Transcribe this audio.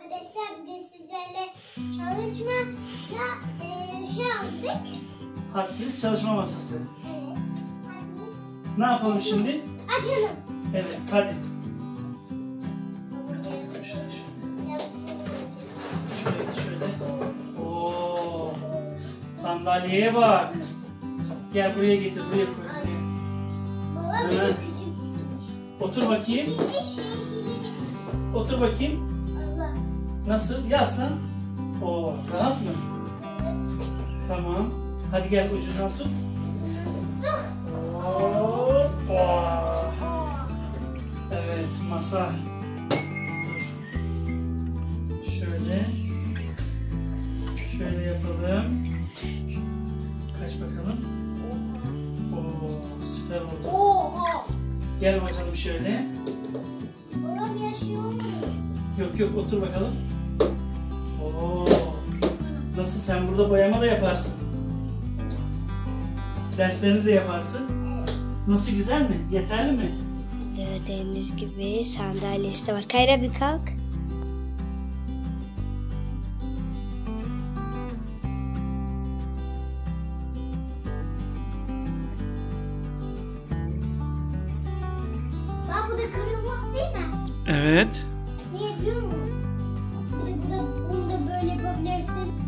arkadaşlar, bugün sizlerle çalışmayla aldık. Harfiniz çalışma masası. Evet. Harfiniz. Ne yapalım şimdi? Açalım. Evet, hadi. Şöyle. Oo, sandalyeye bak. Gel buraya getir, buraya koy. Baba Evet. küçük. Otur bakayım. Bir de bilelim. Otur bakayım. Allah. Nasıl? Yaslan. Oo, rahat mı? Evet. Tamam. Hadi gel ucundan tut. Dur. Hoppa. Evet, masa. Dur. Şöyle yapalım. Kaç bakalım. Oo, süper oldu. Oha. Gel bakalım şöyle. Babam yaşıyor mu? Yok, otur bakalım. Oo. Nasıl, sen burada boyama da yaparsın. Derslerini de yaparsın. Nasıl, güzel mi? Yeterli mi? Gördüğünüz gibi sandalyesi de var. Kayra bir kalk. Bak, bu da kırılmaz değil mi? Evet. Niye biliyor musun? Bunu da böyle yapabilirsin.